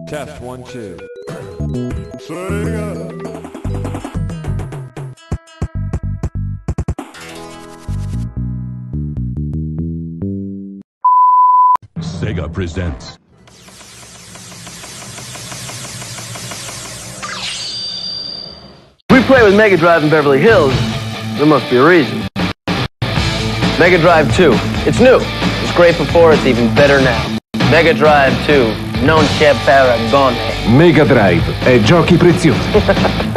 Test 1, 2. Sega. Sega presents. We play with Mega Drive in Beverly Hills. There must be a reason. Mega Drive 2. It's new. It's great before, it's even better now. Mega Drive 2. Non c'è paragone. Mega Drive è Giochi Preziosi.